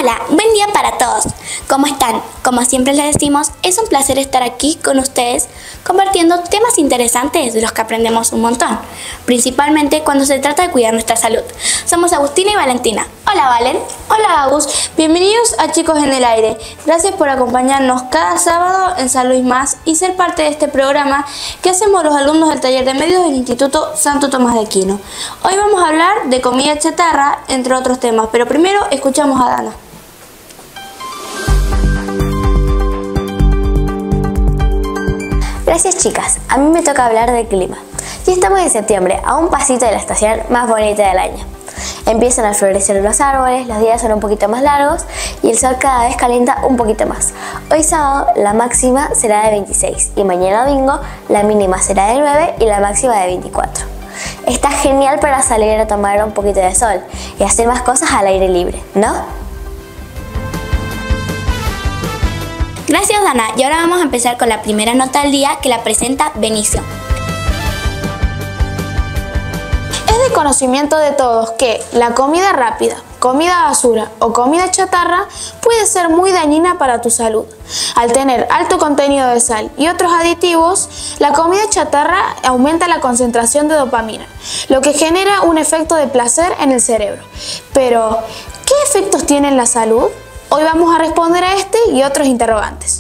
Hola, buen día para todos. ¿Cómo están? Como siempre les decimos, es un placer estar aquí con ustedes compartiendo temas interesantes de los que aprendemos un montón, principalmente cuando se trata de cuidar nuestra salud. Somos Agustina y Valentina. Hola, Valen. Hola, Agus. Bienvenidos a Chicos en el Aire. Gracias por acompañarnos cada sábado en San Luis Más y ser parte de este programa que hacemos los alumnos del taller de medios del Instituto Santo Tomás de Aquino. Hoy vamos a hablar de comida chatarra, entre otros temas, pero primero escuchamos a Dana. Gracias, chicas, a mí me toca hablar del clima. Ya estamos en septiembre, a un pasito de la estación más bonita del año. Empiezan a florecer los árboles, los días son un poquito más largos y el sol cada vez calienta un poquito más. Hoy sábado la máxima será de 26 y mañana domingo la mínima será de 9 y la máxima de 24. Está genial para salir a tomar un poquito de sol y hacer más cosas al aire libre, ¿no? Gracias, Dana. Y ahora vamos a empezar con la primera nota del día que la presenta Benicio. Es de conocimiento de todos que la comida rápida, comida basura o comida chatarra puede ser muy dañina para tu salud. Al tener alto contenido de sal y otros aditivos, la comida chatarra aumenta la concentración de dopamina, lo que genera un efecto de placer en el cerebro. Pero, ¿qué efectos tiene en la salud? Hoy vamos a responder a este y otros interrogantes.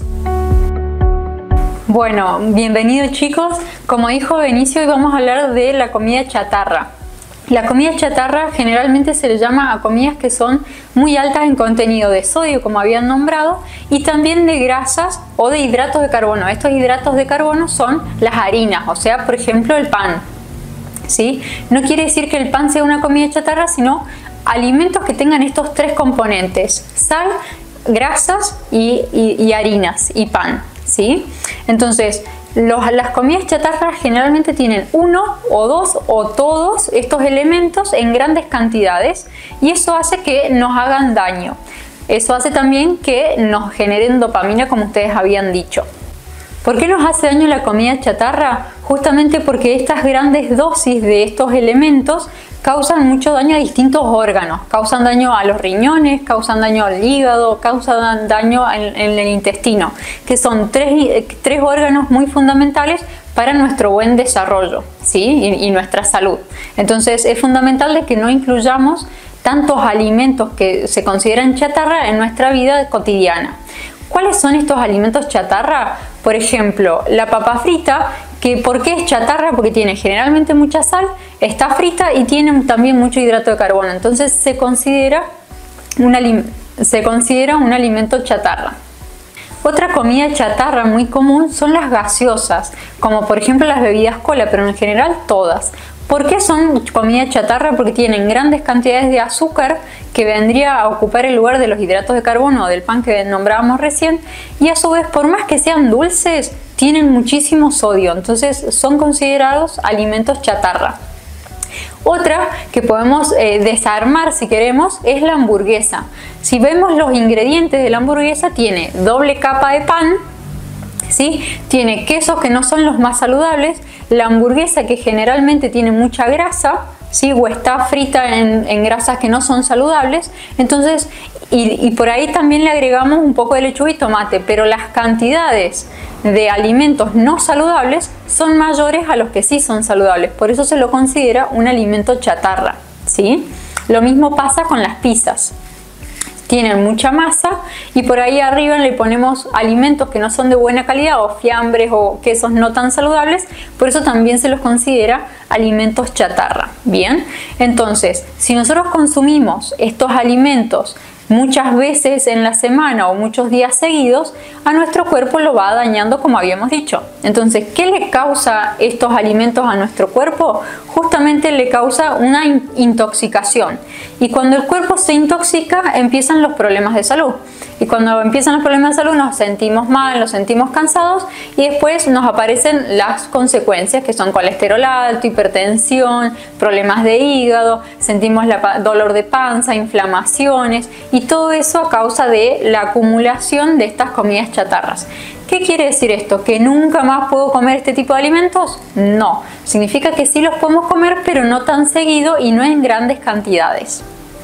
Bueno, bienvenidos chicos. Como dijo Benicio, hoy vamos a hablar de la comida chatarra. La comida chatarra generalmente se le llama a comidas que son muy altas en contenido de sodio, como habían nombrado, y también de grasas o de hidratos de carbono. Estos hidratos de carbono son las harinas, o sea, por ejemplo, el pan. ¿Sí? No quiere decir que el pan sea una comida chatarra, sino alimentos que tengan estos tres componentes: sal, grasas y harinas y pan. ¿Sí? Entonces, las comidas chatarras generalmente tienen uno o dos o todos estos elementos en grandes cantidades y eso hace que nos hagan daño. Eso hace también que nos generen dopamina, como ustedes habían dicho. ¿Por qué nos hace daño la comida chatarra? Justamente porque estas grandes dosis de estos elementos causan mucho daño a distintos órganos. Causan daño a los riñones, causan daño al hígado, causan daño en el intestino, que son tres órganos muy fundamentales para nuestro buen desarrollo, ¿sí? y nuestra salud. Entonces es fundamental de que no incluyamos tantos alimentos que se consideran chatarra en nuestra vida cotidiana. ¿Cuáles son estos alimentos chatarra? Por ejemplo, la papa frita, que ¿por qué es chatarra? Porque tiene generalmente mucha sal, está frita y tiene también mucho hidrato de carbono. Entonces se considera un alimento chatarra. Otra comida chatarra muy común son las gaseosas, como por ejemplo las bebidas cola, pero en general todas. ¿Por qué son comida chatarra? Porque tienen grandes cantidades de azúcar que vendría a ocupar el lugar de los hidratos de carbono o del pan que nombrábamos recién, y a su vez, por más que sean dulces, tienen muchísimo sodio, entonces son considerados alimentos chatarra. Otra que podemos desarmar si queremos es la hamburguesa. Si vemos los ingredientes de la hamburguesa, tiene doble capa de pan, ¿sí? Tiene quesos que no son los más saludables, la hamburguesa que generalmente tiene mucha grasa, ¿sí? O está frita en grasas que no son saludables. Entonces, y por ahí también le agregamos un poco de lechuga y tomate, pero las cantidades de alimentos no saludables son mayores a los que sí son saludables, por eso se lo considera un alimento chatarra, ¿sí? Lo mismo pasa con las pizzas. Tienen mucha masa y por ahí arriba le ponemos alimentos que no son de buena calidad o fiambres o quesos no tan saludables, por eso también se los considera alimentos chatarra. Bien, entonces si nosotros consumimos estos alimentos muchas veces en la semana o muchos días seguidos, a nuestro cuerpo lo va dañando, como habíamos dicho. Entonces, ¿qué le causa estos alimentos a nuestro cuerpo? Justamente le causa una intoxicación. Y cuando el cuerpo se intoxica, empiezan los problemas de salud. Y cuando empiezan los problemas de salud nos sentimos mal, nos sentimos cansados y después nos aparecen las consecuencias, que son colesterol alto, hipertensión, problemas de hígado, sentimos dolor de panza, inflamaciones, y todo eso a causa de la acumulación de estas comidas chatarras. ¿Qué quiere decir esto? ¿Que nunca más puedo comer este tipo de alimentos? No, significa que sí los podemos comer, pero no tan seguido y no en grandes cantidades.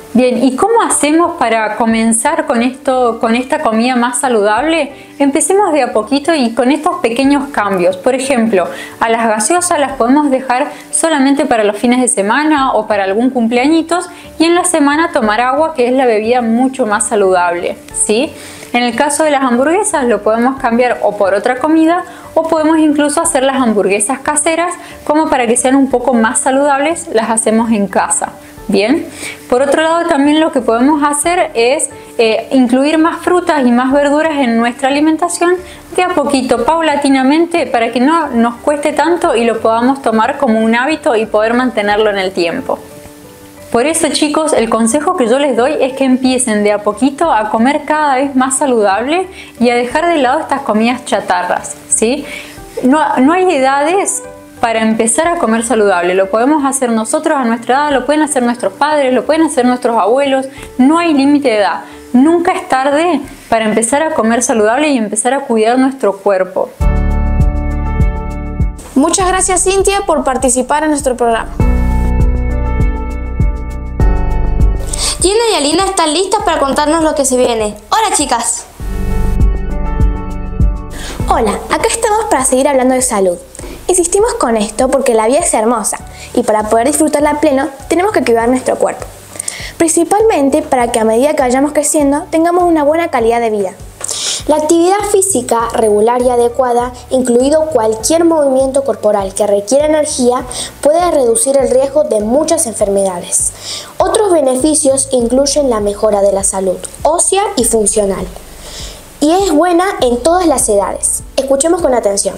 Bien, ¿y cómo hacemos para comenzar con esta comida más saludable? Empecemos de a poquito y con estos pequeños cambios. Por ejemplo, a las gaseosas las podemos dejar solamente para los fines de semana o para algún cumpleañitos, y en la semana tomar agua, que es la bebida mucho más saludable, ¿sí? En el caso de las hamburguesas lo podemos cambiar o por otra comida, o podemos incluso hacer las hamburguesas caseras, como para que sean un poco más saludables, las hacemos en casa. Bien, por otro lado también lo que podemos hacer es incluir más frutas y más verduras en nuestra alimentación de a poquito, paulatinamente, para que no nos cueste tanto y lo podamos tomar como un hábito y poder mantenerlo en el tiempo. Por eso, chicos, el consejo que yo les doy es que empiecen de a poquito a comer cada vez más saludable y a dejar de lado estas comidas chatarras, ¿sí? No hay edades para empezar a comer saludable. Lo podemos hacer nosotros a nuestra edad, lo pueden hacer nuestros padres, lo pueden hacer nuestros abuelos. No hay límite de edad. Nunca es tarde para empezar a comer saludable y empezar a cuidar nuestro cuerpo. Muchas gracias, Cintia, por participar en nuestro programa. Gina y Alina están listas para contarnos lo que se viene. ¡Hola, chicas! Hola, acá estamos para seguir hablando de salud. Insistimos con esto porque la vida es hermosa y para poder disfrutarla a pleno tenemos que cuidar nuestro cuerpo. Principalmente para que a medida que vayamos creciendo tengamos una buena calidad de vida. La actividad física regular y adecuada, incluido cualquier movimiento corporal que requiera energía, puede reducir el riesgo de muchas enfermedades. Otros beneficios incluyen la mejora de la salud ósea y funcional. Y es buena en todas las edades. Escuchemos con atención.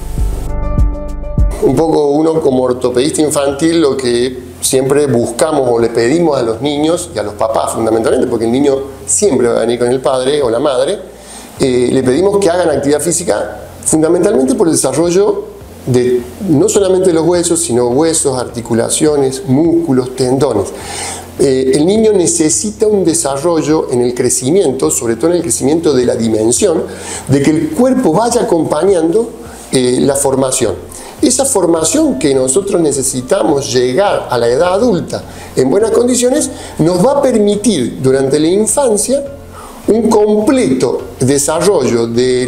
Un poco uno como ortopedista infantil lo que siempre buscamos o le pedimos a los niños y a los papás fundamentalmente, porque el niño siempre va a venir con el padre o la madre, le pedimos que hagan actividad física fundamentalmente por el desarrollo de no solamente los huesos, sino huesos, articulaciones, músculos, tendones. El niño necesita un desarrollo en el crecimiento, sobre todo en el crecimiento de la dimensión, de que el cuerpo vaya acompañando la formación. Esa formación que nosotros necesitamos llegar a la edad adulta en buenas condiciones nos va a permitir durante la infancia un completo desarrollo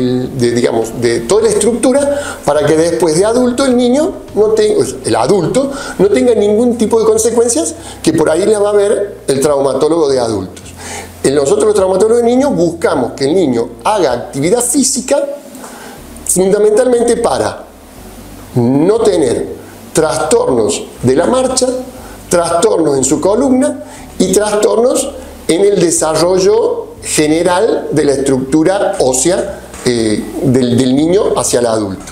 de toda la estructura para que después de adulto el adulto no tenga ningún tipo de consecuencias que por ahí las va a ver el traumatólogo de adultos. Nosotros los traumatólogos de niños buscamos que el niño haga actividad física fundamentalmente para no tener trastornos de la marcha, trastornos en su columna y trastornos en el desarrollo general de la estructura ósea del niño hacia el adulto.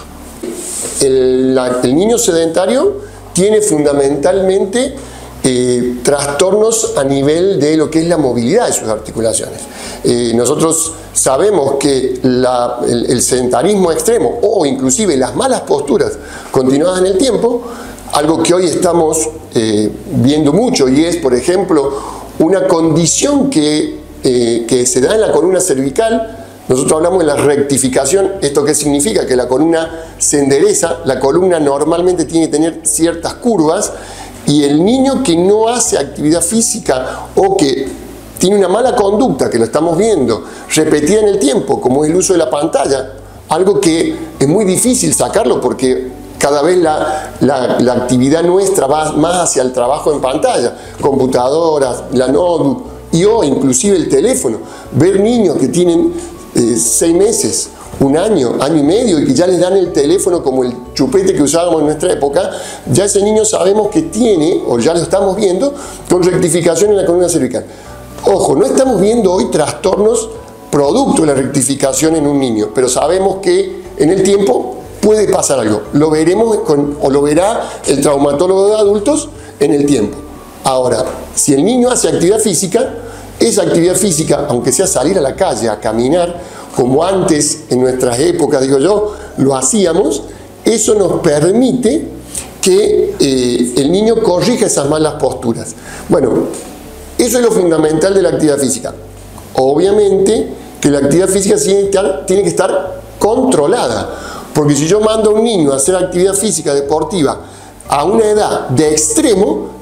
El niño sedentario tiene fundamentalmente trastornos a nivel de lo que es la movilidad de sus articulaciones. Nosotros sabemos que el sedentarismo extremo o inclusive las malas posturas continuadas en el tiempo, algo que hoy estamos viendo mucho, y es, por ejemplo, una condición que se da en la columna cervical. Nosotros hablamos de la rectificación. ¿Esto qué significa? Que la columna se endereza. La columna normalmente tiene que tener ciertas curvas, y el niño que no hace actividad física o que tiene una mala conducta, que lo estamos viendo repetida en el tiempo, como es el uso de la pantalla, algo que es muy difícil sacarlo porque cada vez la actividad nuestra va más hacia el trabajo en pantalla, computadoras, la notebook o inclusive el teléfono. Ver niños que tienen 6 meses, 1 año, año y medio, y que ya les dan el teléfono como el chupete que usábamos en nuestra época, ya ese niño sabemos que tiene, o ya lo estamos viendo, con rectificación en la columna cervical. Ojo, no estamos viendo hoy trastornos producto de la rectificación en un niño, pero sabemos que en el tiempo puede pasar algo. Lo veremos o lo verá el traumatólogo de adultos en el tiempo. Ahora, si el niño hace actividad física, esa actividad física, aunque sea salir a la calle a caminar, como antes en nuestras épocas, digo yo, lo hacíamos, eso nos permite que el niño corrija esas malas posturas. Bueno, eso es lo fundamental de la actividad física. Obviamente que la actividad física tiene que estar controlada, porque si yo mando a un niño a hacer actividad física deportiva a una edad de extremo,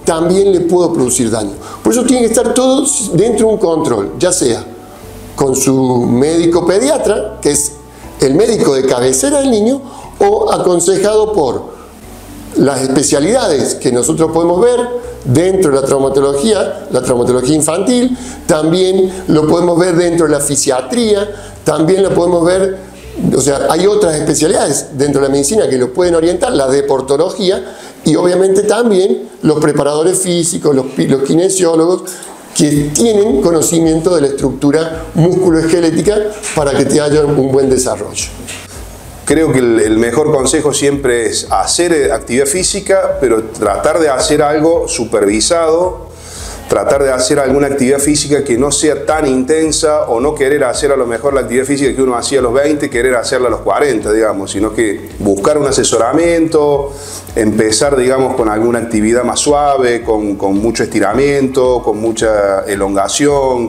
también le puedo producir daño. Por eso tiene que estar todo dentro de un control, ya sea con su médico pediatra, que es el médico de cabecera del niño, o aconsejado por las especialidades que nosotros podemos ver dentro de la traumatología infantil, también lo podemos ver dentro de la fisiatría, también lo podemos ver, o sea, hay otras especialidades dentro de la medicina que lo pueden orientar, la deportología, y obviamente también los preparadores físicos, los kinesiólogos, que tienen conocimiento de la estructura musculoesquelética para que te haya un buen desarrollo. Creo que el mejor consejo siempre es hacer actividad física, pero tratar de hacer algo supervisado, tratar de hacer alguna actividad física que no sea tan intensa, o no querer hacer a lo mejor la actividad física que uno hacía a los 20, querer hacerla a los 40, digamos, sino que buscar un asesoramiento, empezar, digamos, con alguna actividad más suave, con mucho estiramiento, con mucha elongación.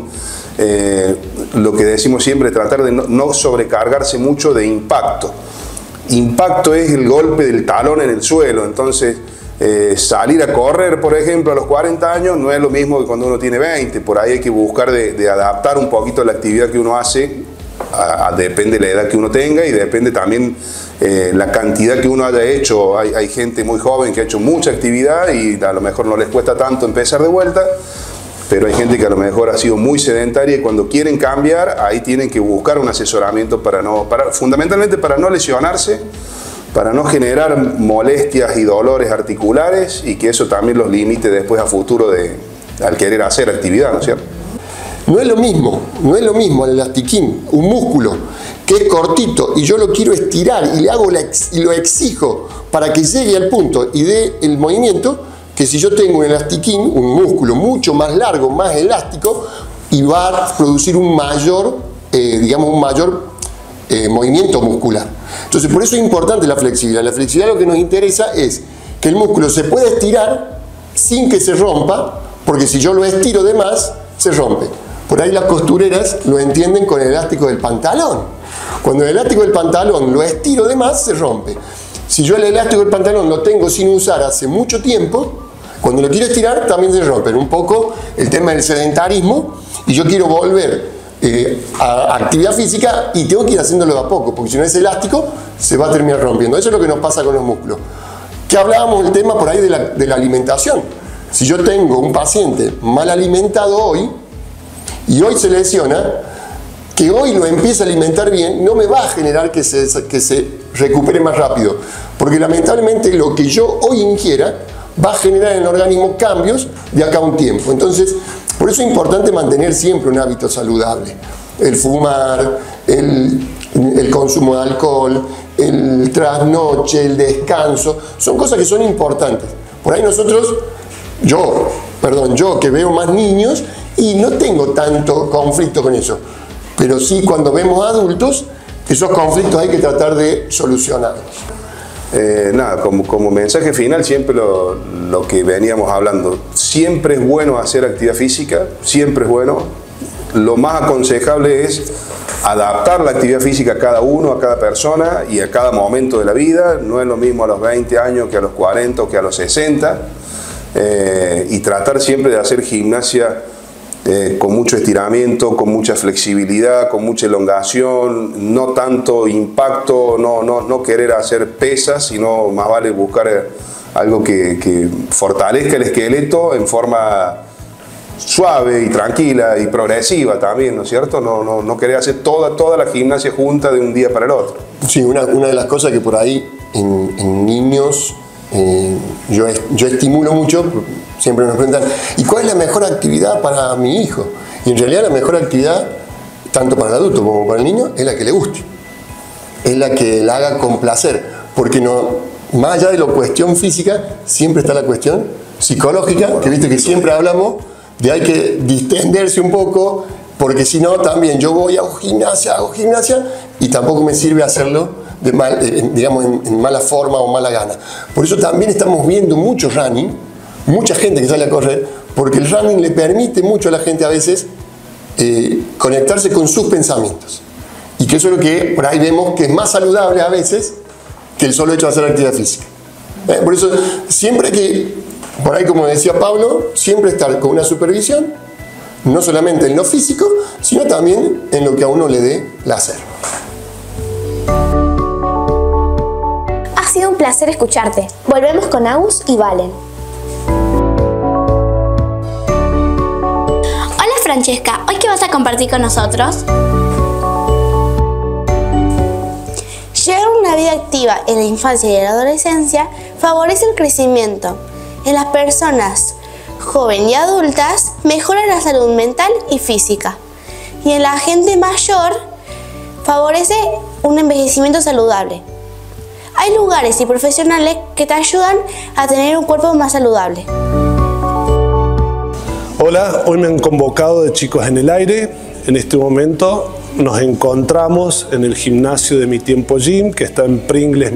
Lo que decimos siempre, tratar de no sobrecargarse mucho de impacto. Impacto es el golpe del talón en el suelo, entonces salir a correr, por ejemplo, a los 40 años no es lo mismo que cuando uno tiene 20, por ahí hay que buscar de adaptar un poquito la actividad que uno hace, depende de la edad que uno tenga y depende también la cantidad que uno haya hecho. Hay gente muy joven que ha hecho mucha actividad y a lo mejor no les cuesta tanto empezar de vuelta, pero hay gente que a lo mejor ha sido muy sedentaria y cuando quieren cambiar, ahí tienen que buscar un asesoramiento fundamentalmente para no lesionarse, para no generar molestias y dolores articulares y que eso también los limite después a futuro al querer hacer actividad, ¿no es cierto? No es lo mismo el elastiquín, un músculo que es cortito y yo lo quiero estirar y lo exijo para que llegue al punto y dé el movimiento, que si yo tengo un elastiquín, un músculo mucho más largo, más elástico, y va a producir un mayor movimiento muscular. Entonces, por eso es importante la flexibilidad. La flexibilidad lo que nos interesa es que el músculo se pueda estirar sin que se rompa, porque si yo lo estiro de más, se rompe. Por ahí las costureras lo entienden con el elástico del pantalón. Cuando el elástico del pantalón lo estiro de más, se rompe. Si yo el elástico del pantalón lo tengo sin usar hace mucho tiempo, cuando lo quiero estirar también se rompe. Un poco el tema del sedentarismo, y yo quiero volver a actividad física y tengo que ir haciéndolo de a poco, porque si no es elástico se va a terminar rompiendo. Eso es lo que nos pasa con los músculos. Que hablábamos del tema por ahí de la alimentación. Si yo tengo un paciente mal alimentado hoy y hoy se lesiona, que hoy lo empiece a alimentar bien, no me va a generar que se recupere más rápido, porque lamentablemente lo que yo hoy ingiera va a generar en el organismo cambios de acá a un tiempo. Entonces, por eso es importante mantener siempre un hábito saludable. El fumar, el consumo de alcohol, el trasnoche, el descanso, son cosas que son importantes. Por ahí yo que veo más niños y no tengo tanto conflicto con eso, pero sí cuando vemos adultos, esos conflictos hay que tratar de solucionarlos. Como mensaje final, siempre lo que veníamos hablando, siempre es bueno hacer actividad física, siempre es bueno. Lo más aconsejable es adaptar la actividad física a cada uno, a cada persona y a cada momento de la vida. No es lo mismo a los 20 años que a los 40 o que a los 60. Y tratar siempre de hacer gimnasia con mucho estiramiento, con mucha flexibilidad, con mucha elongación, no tanto impacto, no querer hacer pesas, sino más vale buscar algo que fortalezca el esqueleto en forma suave y tranquila y progresiva también, ¿no es cierto? No querer hacer toda la gimnasia junta de un día para el otro. Sí, una de las cosas que por ahí en niños yo estimulo mucho. Siempre nos preguntan, ¿y cuál es la mejor actividad para mi hijo? Y en realidad la mejor actividad, tanto para el adulto como para el niño, es la que le guste. Es la que la haga con placer. Porque más allá de la cuestión física, siempre está la cuestión psicológica, que viste que siempre hablamos de hay que distenderse un poco, porque si no también yo voy hago gimnasia y tampoco me sirve hacerlo en mala forma o mala gana. Por eso también estamos viendo mucho running, mucha gente que sale a correr, porque el running le permite mucho a la gente a veces conectarse con sus pensamientos. Y que eso es lo que por ahí vemos que es más saludable a veces que el solo hecho de hacer actividad física. Por eso siempre hay que Por ahí, como decía Pablo, siempre estar con una supervisión, no solamente en lo físico, sino también en lo que a uno le dé placer. Ha sido un placer escucharte. Volvemos con Agus y Valen. Hola Francesca, ¿hoy qué vas a compartir con nosotros? Llevar una vida activa en la infancia y en la adolescencia favorece el crecimiento. En las personas jóvenes y adultas mejora la salud mental y física. Y en la gente mayor favorece un envejecimiento saludable. Hay lugares y profesionales que te ayudan a tener un cuerpo más saludable. Hola, hoy me han convocado de Chicos en el Aire. En este momento nos encontramos en el gimnasio de Mi Tiempo Gym, que está en Pringles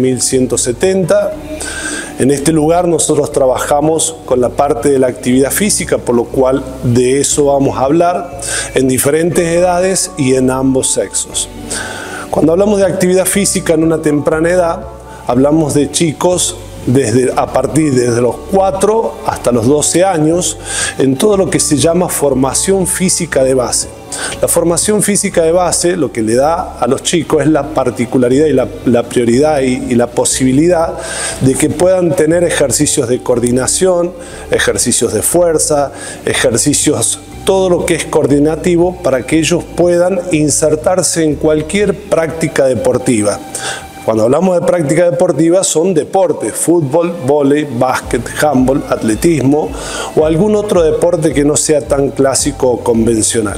1170. En este lugar nosotros trabajamos con la parte de la actividad física, por lo cual de eso vamos a hablar en diferentes edades y en ambos sexos. Cuando hablamos de actividad física en una temprana edad, hablamos de chicos a partir de los 4 hasta los 12 años en todo lo que se llama formación física de base. La formación física de base lo que le da a los chicos es la particularidad y la prioridad y la posibilidad de que puedan tener ejercicios de coordinación, ejercicios de fuerza, ejercicios, todo lo que es coordinativo para que ellos puedan insertarse en cualquier práctica deportiva. Cuando hablamos de práctica deportiva son deportes, fútbol, vóley, básquet, handball, atletismo o algún otro deporte que no sea tan clásico o convencional.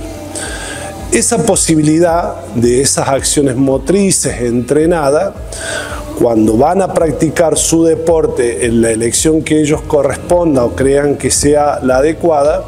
Esa posibilidad de esas acciones motrices entrenadas, cuando van a practicar su deporte en la elección que ellos corresponda o crean que sea la adecuada,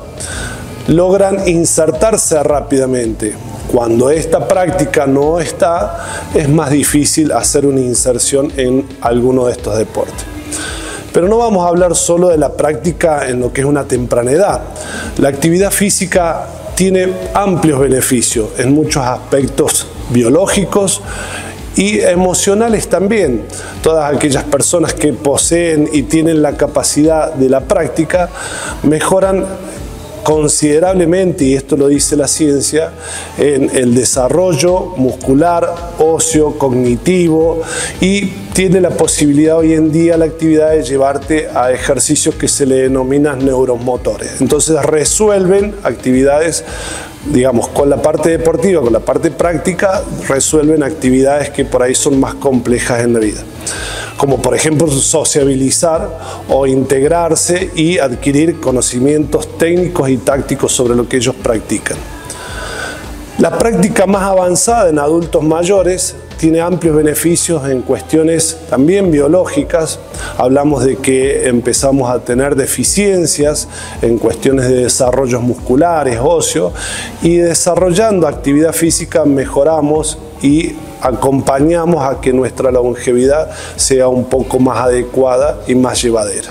logran insertarse rápidamente. Cuando esta práctica no está, es más difícil hacer una inserción en alguno de estos deportes. Pero no vamos a hablar solo de la práctica en lo que es una temprana edad. La actividad física tiene amplios beneficios en muchos aspectos biológicos y emocionales también. Todas aquellas personas que poseen y tienen la capacidad de la práctica mejoran considerablemente, y esto lo dice la ciencia, en el desarrollo muscular, óseo, cognitivo, y tiene la posibilidad hoy en día la actividad de llevarte a ejercicios que se le denominan neuromotores. Entonces resuelven actividades, digamos, con la parte deportiva, con la parte práctica, resuelven actividades que por ahí son más complejas en la vida, como por ejemplo sociabilizar o integrarse y adquirir conocimientos técnicos y tácticos sobre lo que ellos practican. La práctica más avanzada en adultos mayores tiene amplios beneficios en cuestiones también biológicas. Hablamos de que empezamos a tener deficiencias en cuestiones de desarrollos musculares, óseos, y desarrollando actividad física mejoramos y acompañamos a que nuestra longevidad sea un poco más adecuada y más llevadera.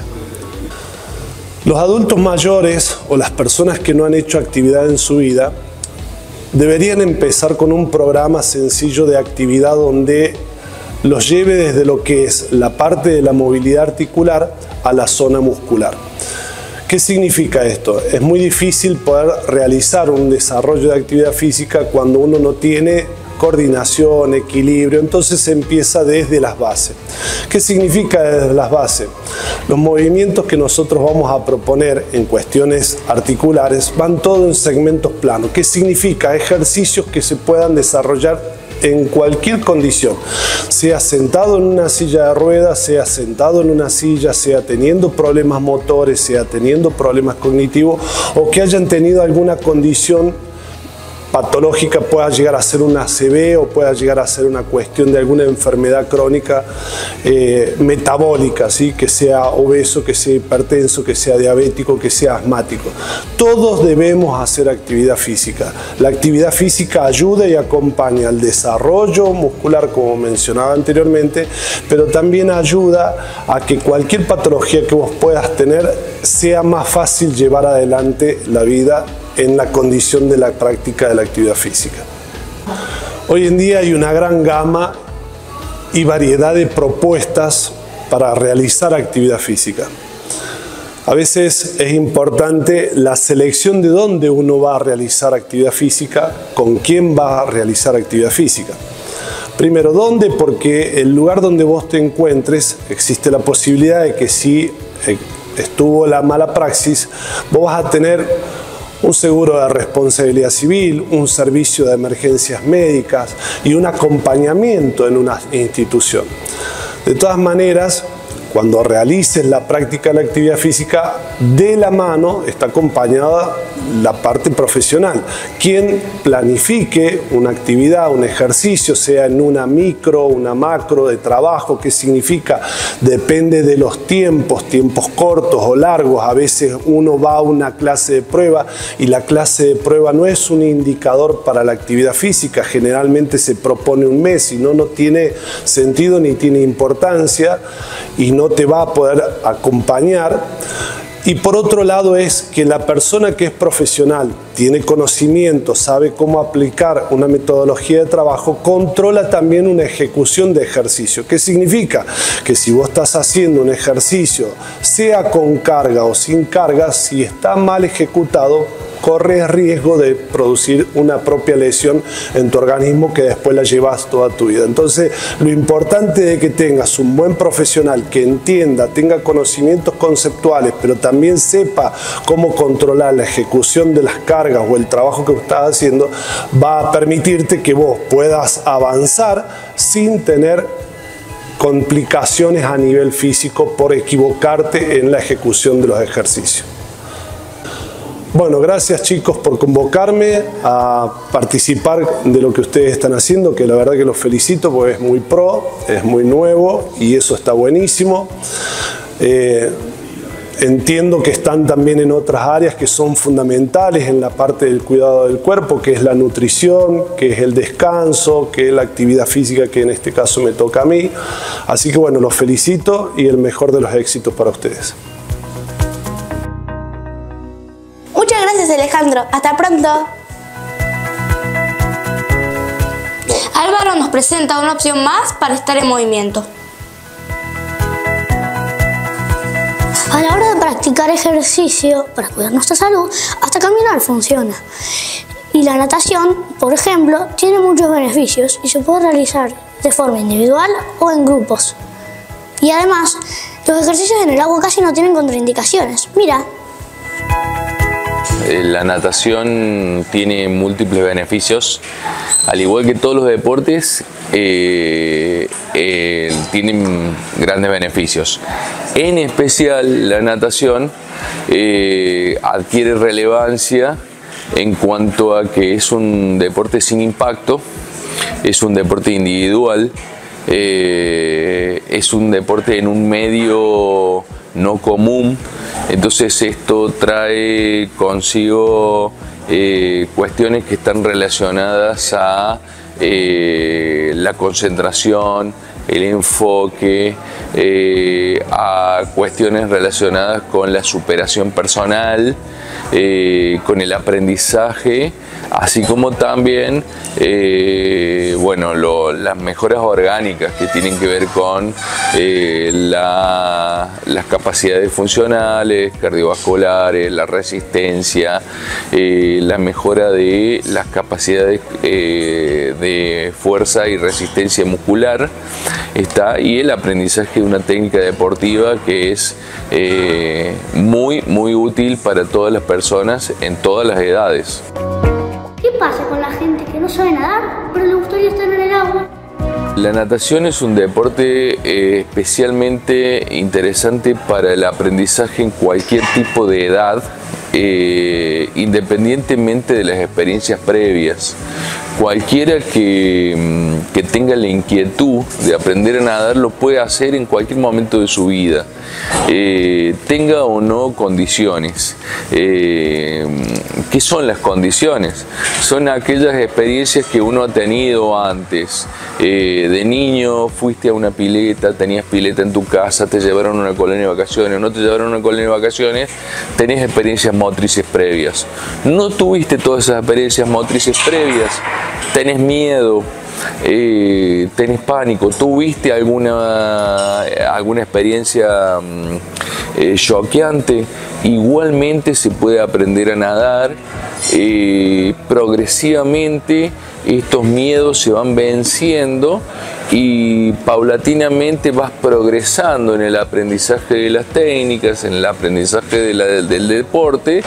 Los adultos mayores o las personas que no han hecho actividad en su vida deberían empezar con un programa sencillo de actividad donde los lleve desde lo que es la parte de la movilidad articular a la zona muscular. ¿Qué significa esto? Es muy difícil poder realizar un desarrollo de actividad física cuando uno no tiene coordinación, equilibrio, entonces se empieza desde las bases. ¿Qué significa desde las bases? Los movimientos que nosotros vamos a proponer en cuestiones articulares van todos en segmentos planos. ¿Qué significa? Ejercicios que se puedan desarrollar en cualquier condición, sea sentado en una silla de ruedas, sea sentado en una silla, sea teniendo problemas motores, sea teniendo problemas cognitivos o que hayan tenido alguna condición patológica, pueda llegar a ser una ACV o pueda llegar a ser una cuestión de alguna enfermedad crónica metabólica, ¿sí? Que sea obeso, que sea hipertenso, que sea diabético, que sea asmático. Todos debemos hacer actividad física. La actividad física ayuda y acompaña al desarrollo muscular, como mencionaba anteriormente, pero también ayuda a que cualquier patología que vos puedas tener sea más fácil llevar adelante la vida en la condición de la práctica de la actividad física. Hoy en día hay una gran gama y variedad de propuestas para realizar actividad física. A veces es importante la selección de dónde uno va a realizar actividad física, con quién va a realizar actividad física. Primero, ¿dónde? Porque el lugar donde vos te encuentres existe la posibilidad de que si estuvo la mala praxis, vos vas a tener un seguro de responsabilidad civil, un servicio de emergencias médicas y un acompañamiento en una institución. De todas maneras, cuando realices la práctica de la actividad física, de la mano está acompañada la parte profesional. Quien planifique una actividad, un ejercicio, sea en una micro, una macro de trabajo, ¿qué significa? Depende de los tiempos cortos o largos. A veces uno va a una clase de prueba y la clase de prueba no es un indicador para la actividad física. Generalmente se propone un mes, si no, no tiene sentido ni tiene importancia y no te va a poder acompañar. Y por otro lado es que la persona que es profesional, tiene conocimiento, sabe cómo aplicar una metodología de trabajo, controla también una ejecución de ejercicio. ¿Qué significa? Que si vos estás haciendo un ejercicio, sea con carga o sin carga, si está mal ejecutado, corres riesgo de producir una propia lesión en tu organismo que después la llevas toda tu vida. Entonces, lo importante es que tengas un buen profesional que entienda, tenga conocimientos conceptuales, pero también sepa cómo controlar la ejecución de las cargas o el trabajo que estás haciendo, va a permitirte que vos puedas avanzar sin tener complicaciones a nivel físico por equivocarte en la ejecución de los ejercicios. Bueno, gracias chicos por convocarme a participar de lo que ustedes están haciendo, que la verdad que los felicito porque es muy pro, es muy nuevo y eso está buenísimo. Entiendo que están también en otras áreas que son fundamentales en la parte del cuidado del cuerpo, que es la nutrición, que es el descanso, que es la actividad física, que en este caso me toca a mí. Así que bueno, los felicito y el mejor de los éxitos para ustedes. Muchas gracias, Alejandro. Hasta pronto. Álvaro nos presenta una opción más para estar en movimiento. A la hora de practicar ejercicio para cuidar nuestra salud, hasta caminar funciona. Y la natación, por ejemplo, tiene muchos beneficios y se puede realizar de forma individual o en grupos. Y además, los ejercicios en el agua casi no tienen contraindicaciones. Mira. La natación tiene múltiples beneficios, al igual que todos los deportes, tienen grandes beneficios. En especial la natación adquiere relevancia en cuanto a que es un deporte sin impacto, es un deporte individual, es un deporte en un medio no común. Entonces esto trae consigo cuestiones que están relacionadas a la concentración, el enfoque, a cuestiones relacionadas con la superación personal, con el aprendizaje, así como también bueno, las mejoras orgánicas que tienen que ver con las capacidades funcionales, cardiovasculares, la resistencia, la mejora de las capacidades de fuerza y resistencia muscular, y el aprendizaje de una técnica deportiva que es muy útil para todas las personas en todas las edades. ¿Qué pasa con la gente que no sabe nadar, pero le gustaría estar en el agua? La natación es un deporte especialmente interesante para el aprendizaje en cualquier tipo de edad, independientemente de las experiencias previas. Cualquiera que tenga la inquietud de aprender a nadar lo puede hacer en cualquier momento de su vida, tenga o no condiciones. ¿Qué son las condiciones? Son aquellas experiencias que uno ha tenido antes. De niño fuiste a una pileta, tenías pileta en tu casa, te llevaron a una colonia de vacaciones, no te llevaron a una colonia de vacaciones, tenés experiencias motrices previas. No tuviste todas esas experiencias motrices previas, tenés miedo, tenés pánico, tuviste alguna experiencia choqueante, igualmente se puede aprender a nadar. Progresivamente estos miedos se van venciendo y paulatinamente vas progresando en el aprendizaje de las técnicas, en el aprendizaje del deporte,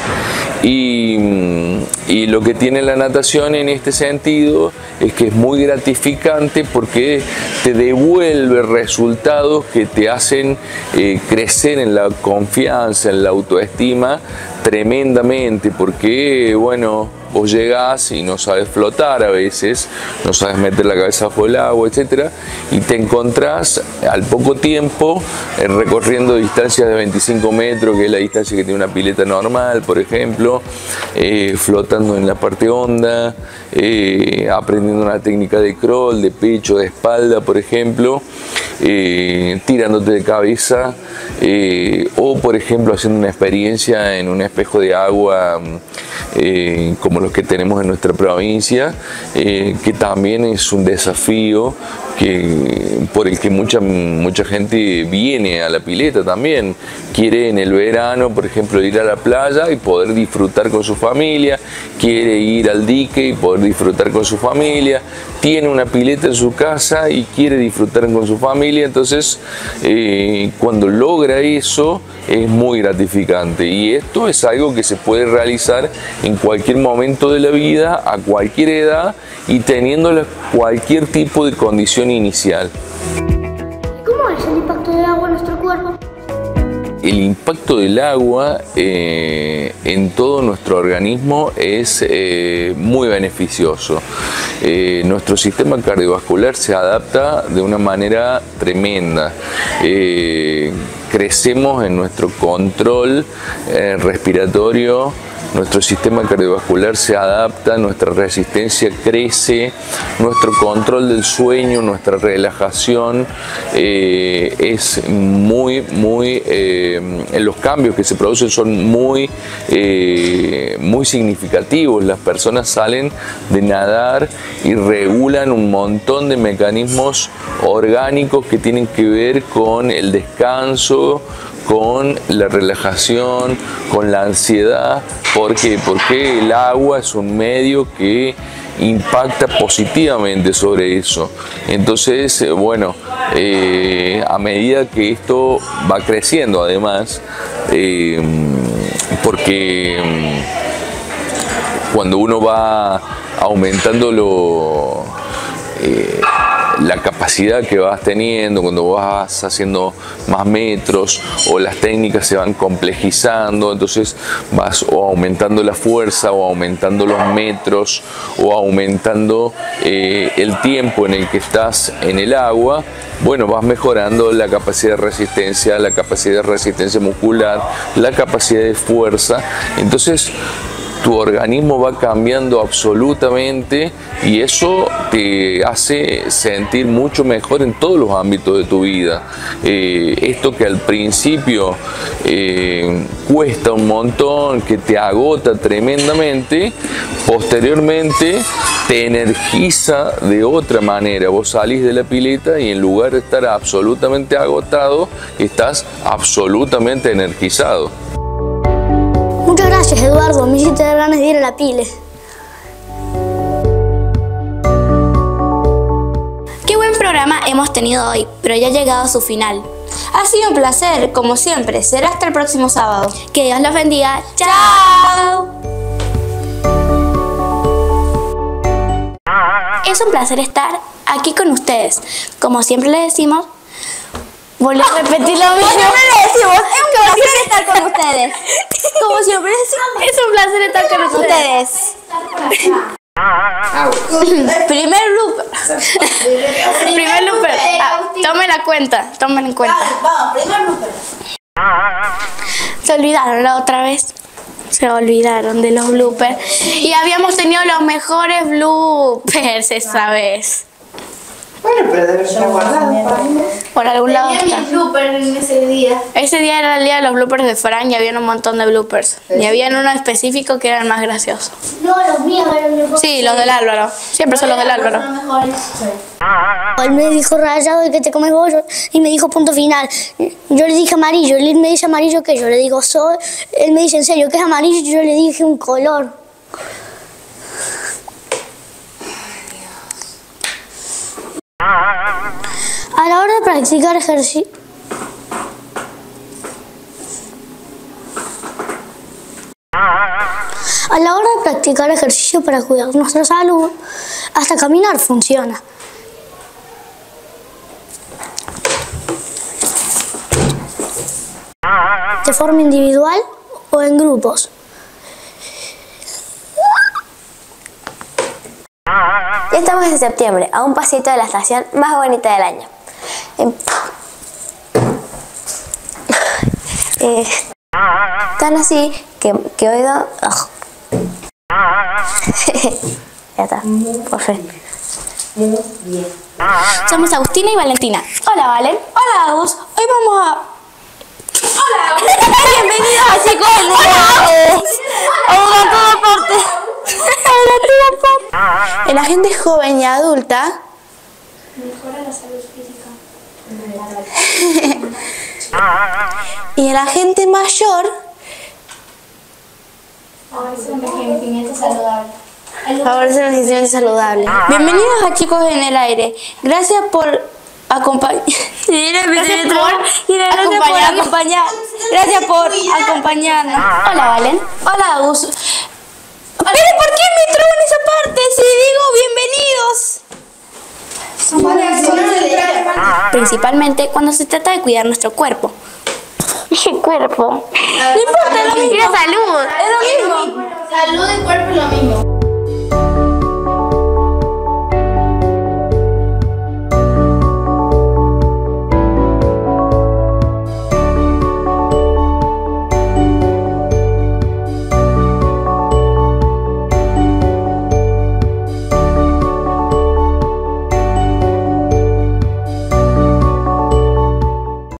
y lo que tiene la natación en este sentido es que es muy gratificante porque te devuelve resultados que te hacen crecer en la confianza, en la autoestima tremendamente, porque bueno, vos llegás y no sabes flotar a veces, no sabes meter la cabeza bajo el agua, etcétera, y te encontrás al poco tiempo recorriendo distancias de 25 metros, que es la distancia que tiene una pileta normal, por ejemplo, flotando en la parte honda, aprendiendo una técnica de crawl, de pecho, de espalda, por ejemplo, tirándote de cabeza, o por ejemplo haciendo una experiencia en un espejo de agua como los que tenemos en nuestra provincia, que también es un desafío por el que mucha gente viene a la pileta también. Quiere en el verano, por ejemplo, ir a la playa y poder disfrutar con su familia, quiere ir al dique y poder disfrutar con su familia, tiene una pileta en su casa y quiere disfrutar con su familia. Entonces, cuando logra eso, es muy gratificante, y esto es algo que se puede realizar en cualquier momento de la vida, a cualquier edad y teniendo cualquier tipo de condición inicial. ¿Cómo es el impacto del agua en nuestro cuerpo? El impacto del agua en todo nuestro organismo es muy beneficioso. Nuestro sistema cardiovascular se adapta de una manera tremenda. Crecemos en nuestro control respiratorio, nuestro sistema cardiovascular se adapta, nuestra resistencia crece, nuestro control del sueño, nuestra relajación es muy, los cambios que se producen son muy significativos. Las personas salen de nadar y regulan un montón de mecanismos orgánicos que tienen que ver con el descanso, con la relajación, con la ansiedad. ¿Por qué? Porque el agua es un medio que impacta positivamente sobre eso. Entonces, bueno, a medida que esto va creciendo, además, porque cuando uno va aumentando la capacidad que vas teniendo, cuando vas haciendo más metros o las técnicas se van complejizando, entonces vas o aumentando la fuerza o aumentando los metros o aumentando el tiempo en el que estás en el agua, bueno, vas mejorando la capacidad de resistencia muscular, la capacidad de fuerza. Entonces tu organismo va cambiando absolutamente y eso te hace sentir mucho mejor en todos los ámbitos de tu vida. Esto que al principio cuesta un montón, que te agota tremendamente, posteriormente te energiza de otra manera. Vos salís de la pileta y en lugar de estar absolutamente agotado, estás absolutamente energizado. Muchas gracias, Eduardo. Me hiciste dar ganas de ir a la pile. Qué buen programa hemos tenido hoy, pero ya ha llegado a su final. Ha sido un placer, como siempre. Será hasta el próximo sábado. Que Dios los bendiga. ¡Chao! Es un placer estar aquí con ustedes. Como siempre les decimos, volver a repetir lo mismo. Siempre le decimos, es un placer estar con ustedes. Como siempre decimos, es un placer estar con ustedes. Primer blooper. Primer blooper. Tomen en cuenta. Vamos, primer blooper. Se olvidaron la otra vez. Se olvidaron de los bloopers. Y habíamos tenido los mejores bloopers esa vez. Bueno, pero debe ser guardado para mí. Por algún lado está. en ese día. Ese día era el día de los bloopers de Fran y había un montón de bloopers. Y había uno específico que era el más gracioso. No, los míos eran mejores. Sí, los del Álvaro. Siempre son los del Álvaro. Él me dijo rayado y que te comes bollo y me dijo punto final. Yo le dije amarillo, él me dice amarillo que yo le digo soy. Él me dice en serio que es amarillo y yo le dije un color. A la hora de practicar ejercicio. A la hora de practicar ejercicio para cuidar nuestra salud, hasta caminar funciona. De forma individual o en grupos. Ya estamos en septiembre, a un pasito de la estación más bonita del año. Tan así que oído... Ya está, por fin. Somos Agustina y Valentina. Hola, Valen. Hola, Agus. Hoy vamos a... Hola, bienvenidos a Chicos en el Aire. Hola, toda parte. En la gente joven y adulta Mejora la salud física. y en la gente mayor Favorece el envejecimiento saludable. favorece el envejecimiento saludable. Bienvenidos a Chicos en el Aire. Gracias por acompañar. Gracias por acompañarnos. Hola, Valen. Hola, Agus. ¿Pero por qué me trabo en esa parte si digo bienvenidos? Principalmente cuando se trata de cuidar nuestro cuerpo. Dije cuerpo. No importa, es lo mismo. Salud. Es lo mismo. Salud y cuerpo es lo mismo.